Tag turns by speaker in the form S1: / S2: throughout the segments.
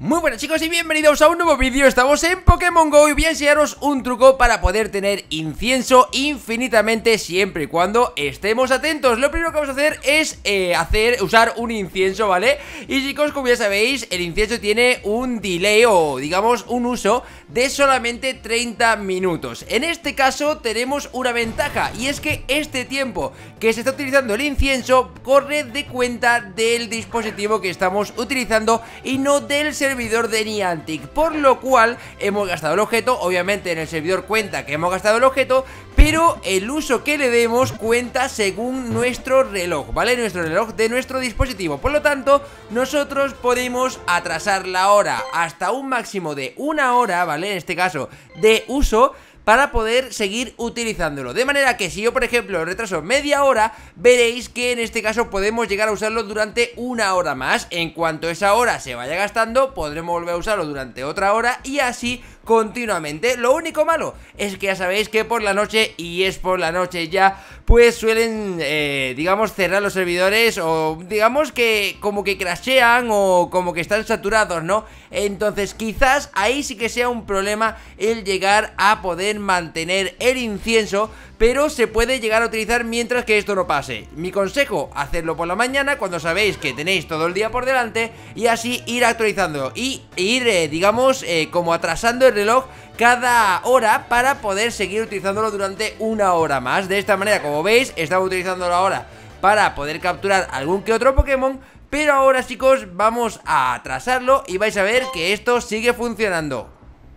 S1: Muy buenas chicos y bienvenidos a un nuevo vídeo. Estamos en Pokémon GO y voy a enseñaros un truco para poder tener incienso infinitamente siempre y cuando estemos atentos. Lo primero que vamos a hacer es usar un incienso, ¿vale? Y chicos, como ya sabéis, el incienso tiene un delay o digamos un uso de solamente 30 minutos. En este caso tenemos una ventaja y es que este tiempo que se está utilizando el incienso corre de cuenta del dispositivo que estamos utilizando y no del servidor de Niantic, por lo cual hemos gastado el objeto. Obviamente en el servidor cuenta que hemos gastado el objeto, pero el uso que le demos cuenta según nuestro reloj, ¿vale? Nuestro reloj de nuestro dispositivo. Por lo tanto, nosotros podemos atrasar la hora hasta un máximo de una hora, ¿vale? En este caso de uso, para poder seguir utilizándolo. De manera que si yo, por ejemplo, retraso media hora, veréis que en este caso podemos llegar a usarlo durante una hora más. En cuanto esa hora se vaya gastando, podremos volver a usarlo durante otra hora y así continuamente. Lo único malo es que ya sabéis que por la noche, y es por la noche ya, pues suelen, digamos, cerrar los servidores, o digamos que como que crashean o como que están saturados, ¿no? Entonces quizás ahí sí que sea un problema el llegar a poder mantener el incienso, pero se puede llegar a utilizar mientras que esto no pase. Mi consejo, hacerlo por la mañana cuando sabéis que tenéis todo el día por delante, y así ir actualizando y ir, digamos, como atrasando el reloj cada hora para poder seguir utilizándolo durante una hora más. De esta manera, como veis, estamos utilizándolo ahora para poder capturar algún que otro Pokémon, pero ahora, chicos, vamos a atrasarlo y vais a ver que esto sigue funcionando.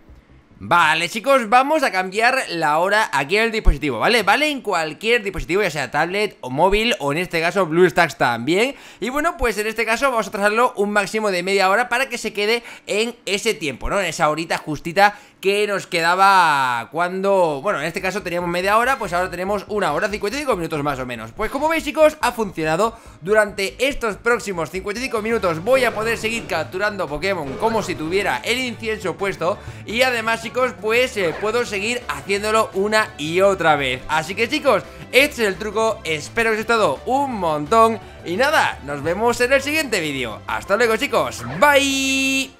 S1: Vale, chicos, vamos a cambiar la hora aquí en el dispositivo, ¿vale? Vale, en cualquier dispositivo, ya sea tablet o móvil, o en este caso BlueStacks también. Y bueno, pues en este caso vamos a trazarlo un máximo de media hora para que se quede en ese tiempo, ¿no? En esa horita justita que nos quedaba cuando... Bueno, en este caso teníamos media hora, pues ahora tenemos una hora, 55 minutos más o menos. Pues como veis, chicos, ha funcionado. Durante estos próximos 55 minutos voy a poder seguir capturando Pokémon como si tuviera el incienso puesto. Y además, chicos, pues puedo seguir haciéndolo una y otra vez. Así que, chicos, este es el truco. Espero que os haya gustado un montón. Y nada, nos vemos en el siguiente vídeo. Hasta luego, chicos. Bye.